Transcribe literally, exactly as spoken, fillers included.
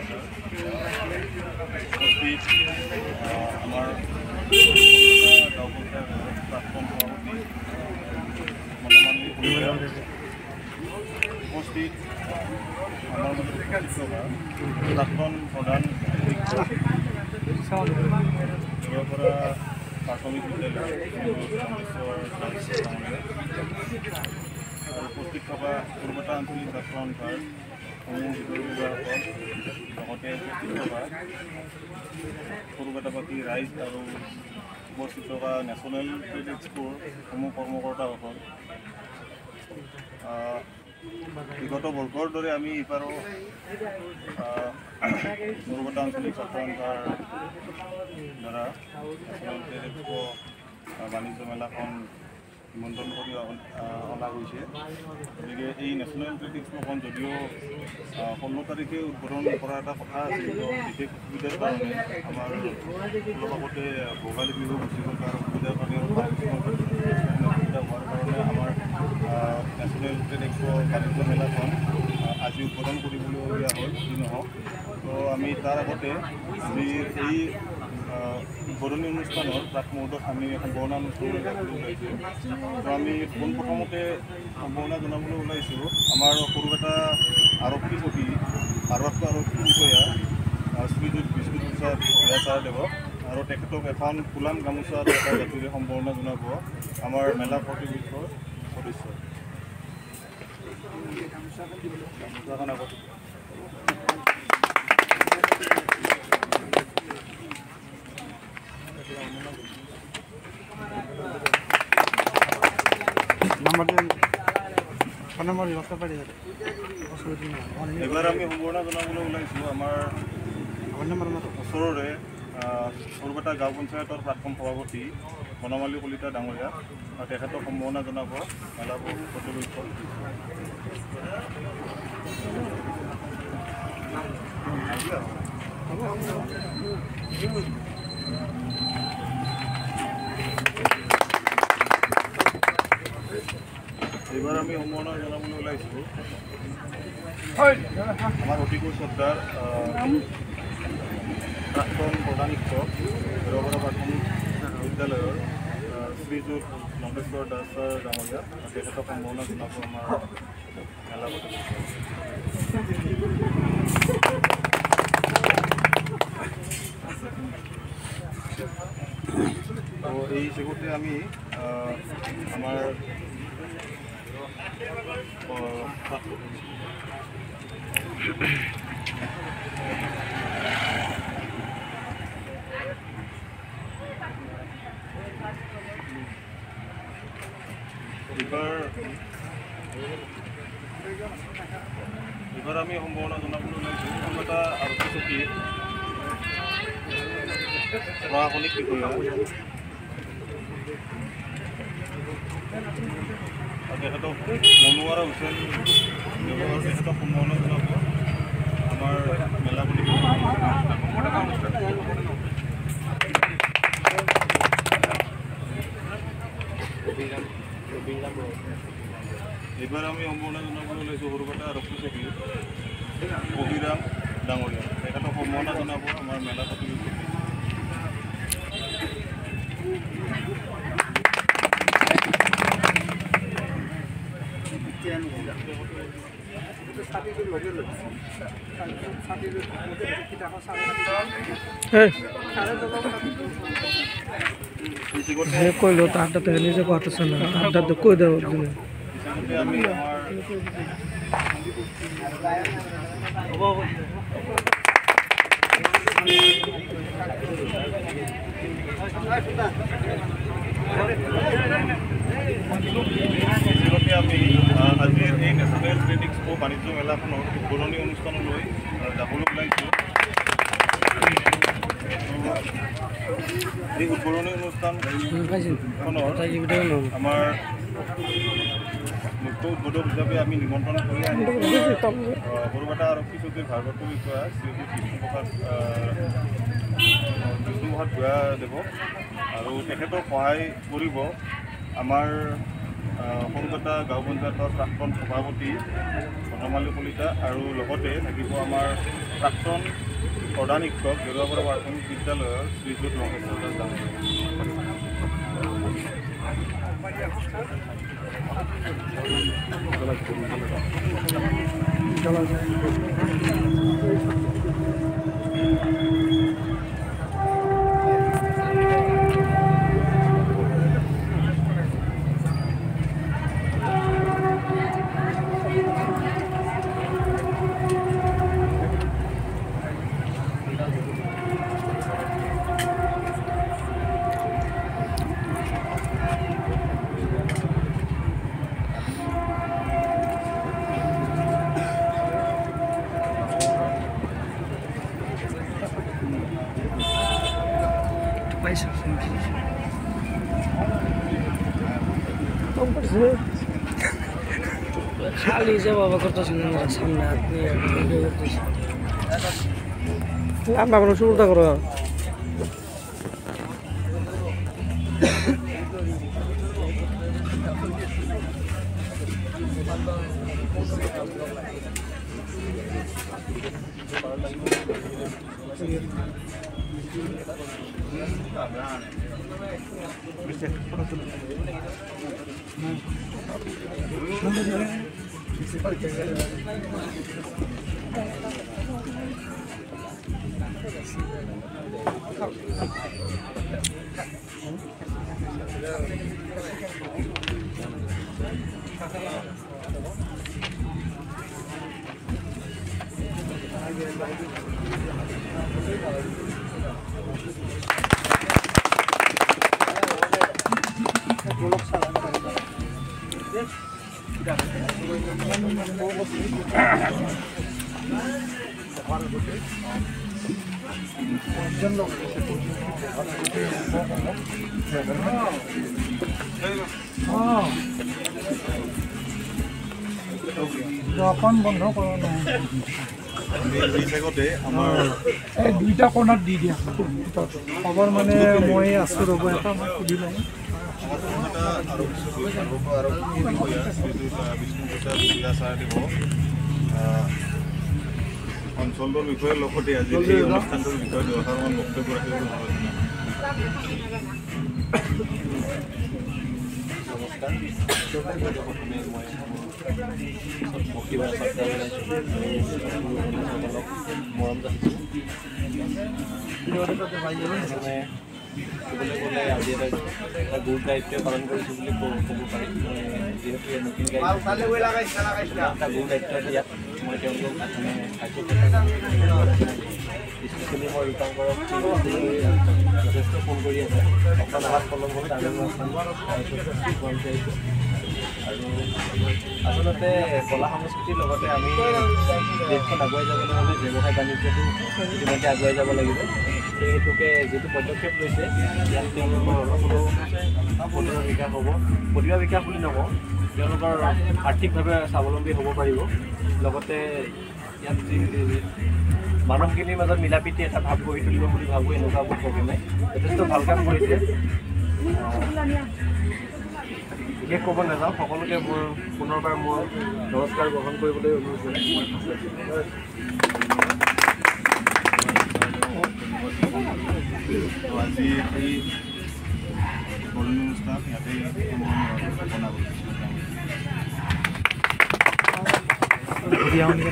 উপস্থিত আমাৰ গাঁও পঞ্চায়তৰ প্ৰাক্তন সভাপতি মনমালী কলিতা, উপস্থিত আমাৰ প্ৰাক্তন প্ৰধান পৰা প্ৰাথমিক বিদ্যালয় আৰু উপস্থিত থকা কলকাতা আঞ্চলিক ছাত্ৰ সন্থাৰ সমূহ বিভাগসকল লগতে উপস্থিত থকা কলকাতাবাসী ৰাইজ আৰু উপস্থিত থকা নেশ্যনেল ট্ৰেড এক্সপ'ৰ সমূহ কৰ্মকৰ্তাসকল, বিগত বৰ্ষৰ দৰে আমি এইবাৰো কলকাতা আঞ্চলিক ছাত্ৰ সন্থাৰ দ্বাৰা নেশ্যনেল ট্ৰেড এক্সপ' বাণিজ্য মেলাখন নিমন্ত্ৰণ কৰি অনা গৈছে। গতিকে এই নেশ্যনেল ট্ৰেড এক্সপ'খন যদিও ষোল্ল তাৰিখে উদ্বোধন কৰা এটা কথা আছিল, বিশেষ অসুবিধাৰ কাৰণে আমাৰ লগতে ভোগালী বিহু গুচি গ'ল, তাৰ অসুবিধাৰ কাৰণে অসুবিধা হোৱাৰ কাৰণে আমাৰ নেশ্যনেল ট্ৰেড এক্সপ' বাণিজ্য মেলাখন আজি উদ্বোধন কৰিবলগীয়া হ'ল। যি নহওক, তো আমি তাৰ আগতে আমি এই উদ্বোধনী অনুষ্ঠানৰ প্ৰাক মুহূৰ্তত আমি সম্বৰ্ধনা অনুষ্ঠান যাবলৈ ওলাইছোঁ। তো আমি পোনপ্ৰথমতে সম্বৰ্ধনা জনাবলৈ ওলাইছোঁ আমাৰ কলকাতা আৰক্ষী চকী ভাৰপ্ৰাপ্ত আৰক্ষী বিষয়া শ্ৰীযুত বিষ্ণু প্ৰসাদ ভূঞাচাৰদেৱক, আৰু তেখেতক এখন ফুলাম গামোচা আৰু এটা জাতিৰে সম্বৰ্ধনা জনাব আমাৰ মেলা কৰ্তৃপক্ষৰ সদস্য। গামোচাখন আগত এবাৰ আমি সম্বৰ্ধনা জনাবলৈ ওলাইছোঁ আমাৰ ওচৰৰে কলকাতা গাঁও পঞ্চায়তৰ প্ৰাক্তন সভাপতি মনমালী কলিতা ডাঙৰীয়া, আৰু তেখেতক সম্বৰ্ধনা জনাব মেলা কৰ্তৃপক্ষ। এইবাৰ আমি সম্বৰ্ধনা জনাবলৈ ওলাইছোঁ আমাৰ অতিকৈ শ্ৰদ্ধাৰ প্ৰাক্তন প্ৰধান শিক্ষক বৰবৰা প্ৰাথমিক বিদ্যালয়ৰ শ্ৰীযুত লম্বেশ্বৰ দাস ছাৰ ডাঙৰীয়া, তেখেতক সম্বৰ্ধনা জনাব আমাৰ মেলা তো এই চেগতে আমি আমাৰ এইবাৰ এইবাৰ আমি সম্বৰ্ধনা জনাবলৈ ওলাইছোঁ কলকাতা আৰক্ষী চকীৰ প্ৰশাসনিক বিষয়া তেখেতক মনোৱাৰা হুছেইন ব্যৱহাৰ তেখেতক সম্বৰ্ধনা জনাব আমাৰ মেলা বুলি। এইবাৰ আমি সম্বৰ্ধনা জনাবলৈ ওলাইছোঁ কলকাতা আৰক্ষী চকীৰ অভিৰাম ডাঙৰীয়া, তেখেতক সম্বৰ্ধনা জনাব আমাৰ মেলা কৰ্তৃপক্ষ। কইলো তার দাঁতে নিজে কথা শোনা তার দাঁতে কই দেব আমি আমি আজিৰ এই নেশ্যনেল ট্ৰেড এক্সপ' বাণিজ্য মেলাখনৰ উদ্বোধনী অনুষ্ঠানলৈ যাবলৈ ওলাইছোঁ। এই উদ্বোধনী অনুষ্ঠানখনৰ আমাৰ মুখ্য উদ্বোধক হিচাপে আমি নিমন্ত্ৰণ কৰি আনিছোঁ কলকাতা আৰক্ষী চকীৰ ভাৰপ্ৰাপ্ত বিষয়া শ্ৰীযুত বিষ্ণু প্ৰসাদ বিষ্ণু প্ৰসাদ ভূঞাদেৱক, আৰু তেখেতক সহায় কৰিব আমাৰ কলকাতা গাঁও পঞ্চায়তৰ প্ৰাক্তন সভাপতি মনমালী কলিতা, আৰু লগতে থাকিব আমাৰ প্ৰাক্তন প্ৰধান শিক্ষক গেৰুৱাপাৰা প্ৰাথমিক বিদ্যালয়ৰ শ্ৰীযুত মহেশ্বৰ দাস ডাঙৰীয়া। खाली जब अब करता सामने आदमी लामा करो शुरू करो अपन बंध करा ना এই দুইটা কোণত দি দিয়া খবৰ মানে মই আছো ৰ'ব এটা মই সুধি লওঁ অঞ্চলটোৰ বিষয়ে লগতে আজি এই অনুষ্ঠানটোৰ বিষয়ে দুআষাৰমান বক্তব্য ৰাখিবলৈ মৰম যাচিছোঁ ক'বলৈ গ'লে আজি এটা এটা গুৰুত্ব দায়িত্ব পালন কৰিছোঁ বুলি ক'ব পাৰি যিহেতু নতুন এটা গুৰু দায়িত্ব ইয়াত মই তেওঁলোকক স্পেচিয়েলি মই ৰূপাংকৰক যথেষ্ট ফোন কৰি আছে অকণ আঘাত পলম হ'ল আৰু আচলতে কলা সংস্কৃতিৰ লগতে আমি দেশখন আগুৱাই যাবলৈ হ'লে ব্যৱসায় বাণিজ্যটো ইতিমধ্যে আগুৱাই যাব লাগিব সেই হেতুকে যিটো পদক্ষেপ লৈছে ইয়াত তেওঁলোকৰ অলপ হ'লেও প্ৰতিভা বিকাশ হ'ব প্ৰতিভা বিকাশ বুলি নকওঁ তেওঁলোকৰ আৰ্থিকভাৱে স্বাৱলম্বী হ'ব পাৰিব লগতে ইয়াত যি মানৱখিনিৰ মাজত মিলা প্ৰীতি এটা ভাৱ গঢ়ি তুলিব বুলি ভাবোঁ এনেকুৱাবোৰ প্ৰগ্ৰেমে যথেষ্ট ভাল কাম কৰিছে বিশেষ ক'ব নাযাওঁ সকলোকে মোৰ পুনৰবাৰ মোৰ নমস্কাৰ গ্ৰহণ কৰিবলৈ অনুৰোধ কৰিছোঁ আজি এই অনুষ্ঠান ইয়াতে